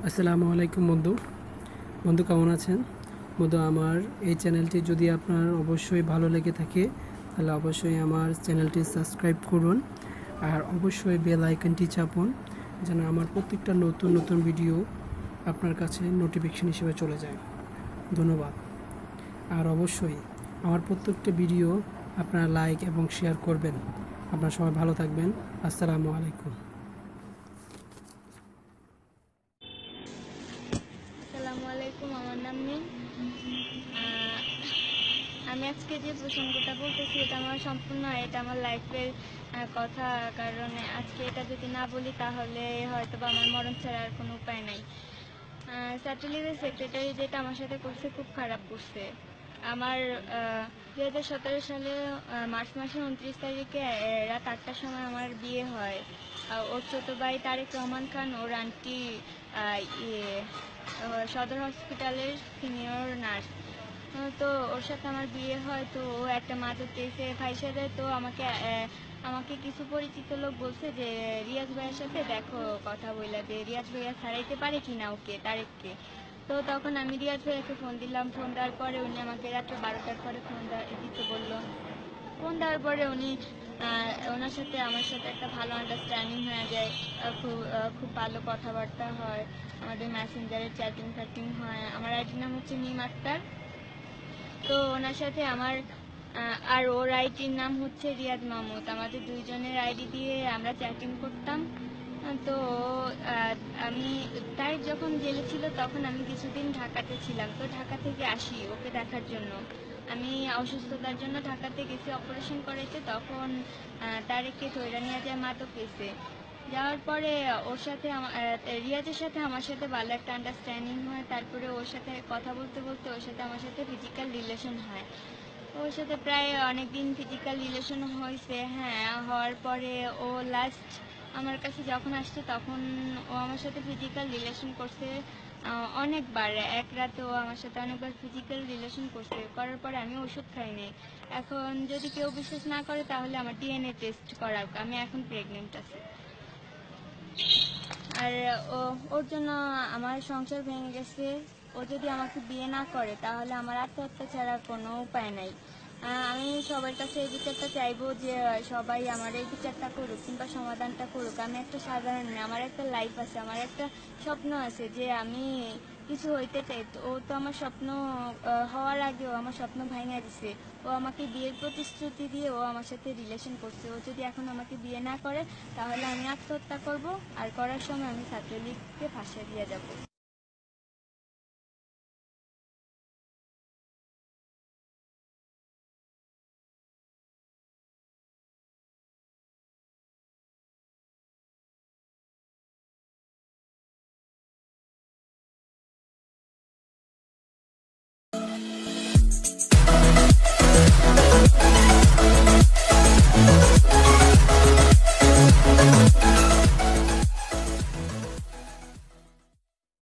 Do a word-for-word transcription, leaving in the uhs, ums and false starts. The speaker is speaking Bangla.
আসসালামু আলাইকুম বন্ধু বন্ধু কেমন আছেন বন্ধু? আমার এই চ্যানেলটি যদি আপনার অবশ্যই ভালো লেগে থাকে তাহলে অবশ্যই আমার চ্যানেলটি সাবস্ক্রাইব করুন আর অবশ্যই বেল আইকনটি চাপুন যেন আমার প্রত্যেকটা নতুন নতুন ভিডিও আপনার কাছে নোটিফিকেশন হিসেবে চলে যায়। ধন্যবাদ। আর অবশ্যই আমার প্রত্যেকটা ভিডিও আপনারা লাইক এবং শেয়ার করবেন। আপনারা সবাই ভালো থাকবেন। আসসালামু আলাইকুম। আসসালামু আলাইকুম। আমার নাম মিম। আহ, আমি আজকে যে প্রসঙ্গটা বলতেছি এটা আমার সম্পূর্ণ এটা আমার লাইফের কথা, কারণ আজকে এটা যদি না বলি তাহলে হয়তো বা আমার মরণ ছাড়া আর কোনো উপায় নাই। ছাত্রলীগের সেক্রেটারি যেটা আমার সাথে করছে খুব খারাপ করছে। আমার দু হাজার সতেরো সালে মার্চ মাসের উনত্রিশ তারিখে রাত আটটার সময় আমার বিয়ে হয়। ওর ছোটো ভাই তারেক রহমান খান, ওর আন্টি ইয়ে সদর হসপিটালের সিনিয়র নার্স। তো ওর সাথে আমার বিয়ে হয়। তো ও একটা মাদক কেসে ফাইসা দেয়। তো আমাকে আমাকে কিছু পরিচিত লোক বলছে যে রিয়াজ ভাইয়ের সাথে দেখো, কথা বললে যে রিয়াজ ভাইয়া ছাড়াইতে পারে কিনা ওকে, তারেককে। তো তখন আমি রিয়াজ ভাইয়াকে ফোন দিলাম। ফোন দেওয়ার পরে উনি আমাকে রাত্রে বারোটার পরে ফোন দিতে বললো। ফোন দেওয়ার পরে উনি ওনার সাথে আমার সাথে একটা ভালো আন্ডারস্ট্যান্ডিং হয়ে যায়। খুব খুব ভালো কথাবার্তা হয়, আমাদের মেসেঞ্জারে চ্যাটিং ফ্যাটিং হয়। আমার আইডির নাম হচ্ছে মিম আক্তার। তো ওনার সাথে আমার আর ওর আইডির নাম হচ্ছে রিয়াদ মাহমুদ। আমাদের দুইজনের আইডি দিয়ে আমরা চ্যাটিং করতাম। তো আমি তাই যখন জেলে ছিল তখন আমি কিছুদিন ঢাকাতে ছিলাম। তো ঢাকা থেকে আসি ওকে দেখার জন্য। আমি অসুস্থতার জন্য ঢাকাতে গেছি, অপারেশন করেছে। তখন তারেককে ধইরা নিয়ে যায় মাদক কেসে। যাওয়ার পরে ওর সাথে রিয়াজের সাথে আমার সাথে ভালো একটা আন্ডারস্ট্যান্ডিং হয়। তারপরে ওর সাথে কথা বলতে বলতে ওর সাথে আমার সাথে ফিজিক্যাল রিলেশন হয়। ওর সাথে প্রায় অনেক দিন ফিজিক্যাল রিলেশন হয়েছে। হ্যাঁ, হওয়ার পরে ও লাস্ট আমার কাছে যখন আসছে তখন ও আমার সাথে ফিজিক্যাল রিলেশন করছে অনেকবার। এক রাতে ও আমার সাথে অনেকবার ফিজিক্যাল রিলেশন করছে। করার পরে আমি ওষুধ খাইনি। এখন যদি কেউ বিশ্বাস না করে তাহলে আমার ডিএনএ টেস্ট করাক, আমি এখন প্রেগনেন্ট আছি। আর ও ওর জন্য আমার সংসার ভেঙে গেছে। ও যদি আমাকে বিয়ে না করে তাহলে আমার আত্মহত্যা ছাড়া কোনো উপায় নাই। আমি সবার কাছে এই বিচারটা চাইবো যে সবাই আমার এই বিচারটা করুক কিংবা সমাধানটা করুক। আমি একটা সাধারণ মেয়ে, আমার একটা লাইফ আছে, আমার একটা স্বপ্ন আছে যে আমি কিছু হইতে চাই। তো ও তো আমার স্বপ্ন হওয়ার আগেও আমার স্বপ্ন ভাঙা দিছে। ও আমাকে বিয়ের প্রতিশ্রুতি দিয়ে ও আমার সাথে রিলেশন করছে। ও যদি এখন আমাকে বিয়ে না করে তাহলে আমি আত্মহত্যা করব, আর করার সময় আমি ছাত্রলীগকে ফাঁসিয়ে দিয়ে যাব।